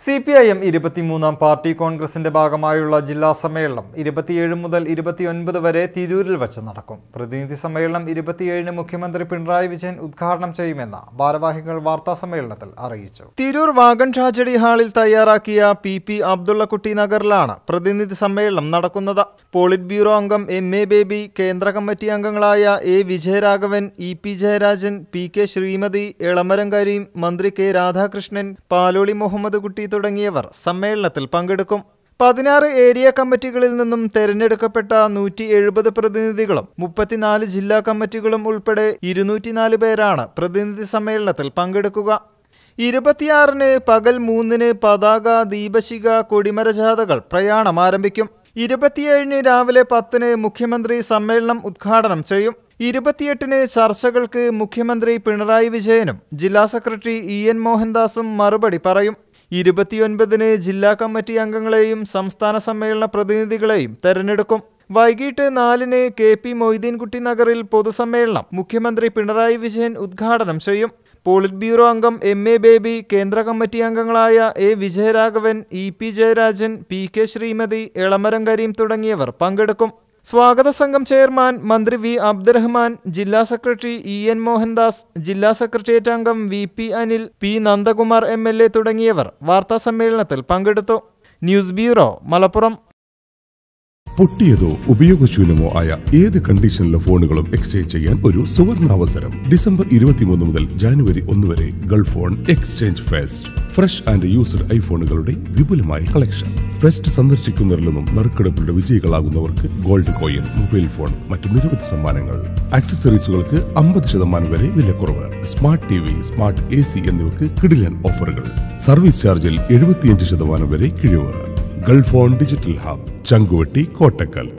CPIM 23ാം party കോൺഗ്രസിന്റെ ഭാഗമായുള്ള ജില്ലാ സമ്മേളനം 27 മുതൽ 29 വരെ തിരൂരിൽ വച്ച് നടക്കും. പ്രതിനിധി സമ്മേളനം 27-ന് മുഖ്യമന്ത്രി പിണറായി വിജയൻ ഉദ്ഘാടനം ചെയ്യുമെന്ന് ഭാരവാഹികൾ വാർത്താ സമ്മേളനത്തിൽ അറിയിച്ചു. തിരൂർ വാഗൺ ട്രാജഡി ഹാളിൽ തയ്യാറാക്കിയ PP അബ്ദുള്ളക്കുട്ടി നഗറിലാണ് പ്രതിനിധി സമ്മേളനം നടക്കുന്നത്. പോളിറ്റ് ബ്യൂറോ അംഗം MA ബേബി, കേന്ദ്ര കമ്മിറ്റി അംഗങ്ങളായ A Vijayaraghavan, EP Jayarajan, PK Sreemathi, Elamaram Kareem, മന്ത്രി K രാധാകൃഷ്ണൻ, പാലോളി മുഹമ്മദ് കുട്ടി തുടങ്ങിയവർ സമ്മേളനത്തിൽ പങ്കെടുക്കും. 16 ഏരിയ കമ്മിറ്റികളിൽ നിന്നും തെരഞ്ഞെടുക്കപ്പെട്ട 170 പ്രതിനിധികളും 34 ജില്ലാ കമ്മിറ്റികളും ഉൾപ്പെടെ 204 പേരാണ് പ്രതിനിധി സമ്മേളനത്തിൽ പങ്കെടുക്കുക. 26-ന് പകൽ 3-ന് പതാക, ദീപശിഖ, കൊടിമര ജാഥകൾ പ്രയാണം ആരംഭിക്കും. 27-ന് രാവിലെ 10-ന് മുഖ്യമന്ത്രി സമ്മേളനം ഉദ്ഘാടനം ചെയ്യും. 28-ന് ചർച്ചകൾക്ക് മുഖ്യമന്ത്രി പിണറായി വിജയനും ജില്ലാ സെക്രട്ടറി EN മോഹൻദാസും മറുപടി പറയും. 29-ന് ജില്ലാ കമ്മിറ്റി അംഗങ്ങളെയും സംസ്ഥാന സമ്മേളന പ്രതിനിധികളെയും തെരഞ്ഞെടുക്കും. വൈകിട്ട് 4-ന് KP മൊയ്തീൻകുട്ടി നഗറിൽ പൊതുസമ്മേളനം മുഖ്യമന്ത്രി പിണറായി വിജയൻ ഉദ്ഘാടനം ചെയ്യും. പോളിറ്റ് ബ്യൂറോ അംഗം MA ബേബി, കേന്ദ്ര കമ്മിറ്റി അംഗങ്ങളായ A Vijayaraghavan, EP Jayarajan, PK Sreemathi, Elamaram Kareem തുടങ്ങിയവർ പങ്കെടുക്കും. സ്വാഗത സംഘം ചെയർമാൻ മന്ത്രി V അബ്ദുറഹ്മാൻ, ജില്ലാ സെക്രട്ടറി EN മോഹൻദാസ്, ജില്ലാ സെക്രട്ടേറിയറ്റ് അംഗം VP Anil, P Nandakumar MLA തുടങ്ങിയവർ വാർത്താ സമ്മേളനത്തിൽ പങ്കെടുത്തു. News bureau, Malappuram. പൊട്ടിയതോ ഉപയോഗശൂന്യമോ ആയ ഏത് കണ്ടീഷനിലെ ഫോണുകളും എക്സ്ചേഞ്ച് ചെയ്യാൻ ഒരു സുവർണാവസരം. ഡിസംബർ 23 മുതൽ ജനുവരി 1 വരെ Gulf phone exchange fest. Fresh and used ഐഫോണുകളുടെ വിപുലമായ കളക്ഷൻ. ഫെസ്റ്റ് സന്ദർശിക്കുന്നവരിൽ നിന്നും നറുക്കെടുപ്പിലൂടെ വിജയികളാകുന്നവർക്ക് ഗോൾഡ് കോയിൻ, മൊബൈൽ ഫോൺ, മറ്റു നിരവധി സമ്മാനങ്ങൾ. ആക്സസറീസുകൾക്ക് 50% വരെ വിലക്കുറവ്. സ്മാർട്ട് TV, സ്മാർട്ട് AC എന്നിവയ്ക്ക് കിടിലൻ ഓഫറുകൾ. സർവീസ് ചാർജിൽ 75% വരെ കിഴിവ്. Gulf phone digital hub, Changuvetti, Kottakkal.